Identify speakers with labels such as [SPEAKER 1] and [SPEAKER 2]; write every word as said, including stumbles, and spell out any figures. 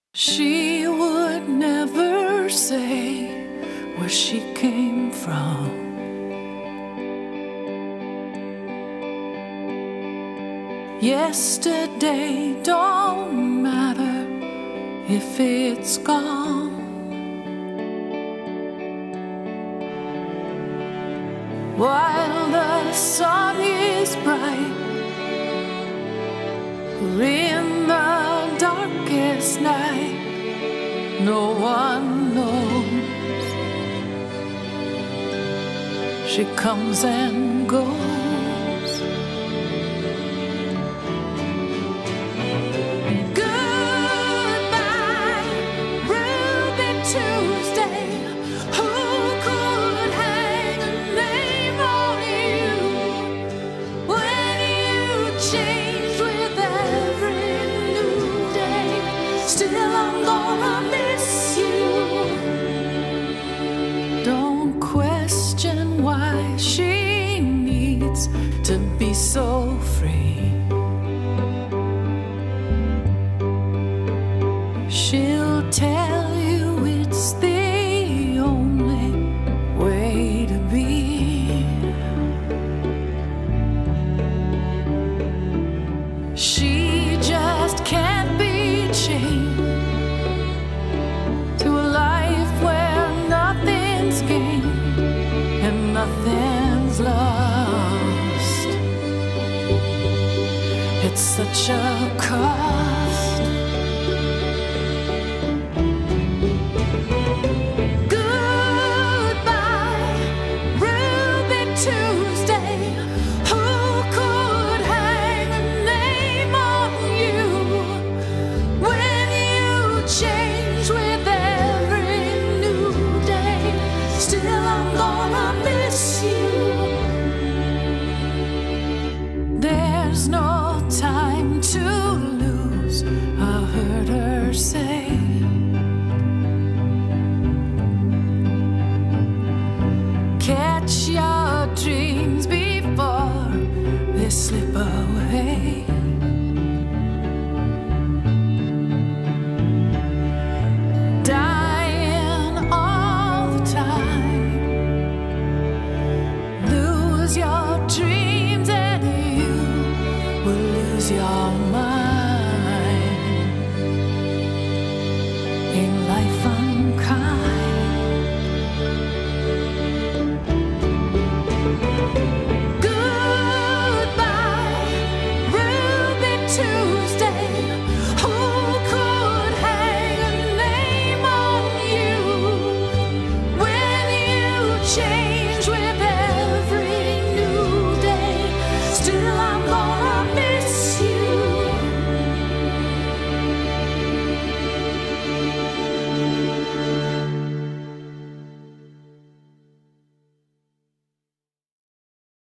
[SPEAKER 1] She would never say where she came from. Yesterday don't matter if it's gone. While the sun is bright, or in the darkest night, no one knows. She comes and goes. Still I'm gonna miss you. Don't question why she needs to be so free. She'll tell you it's the only way to be. She just can't be chained to a life where nothing's gained and nothing's lost. It's such a cost. Goodbye, Ruby Tuesday. Who could hang a name on you when you change with every new day? Still I'm gonna miss you. There's no time to lose, I heard her say. Catch your dreams before they slip away. Dying all the time. Lose your dreams and you will lose your mind. Ain't life unkind? Goodbye, Ruby Tuesday. Who could hang a name on you when you change?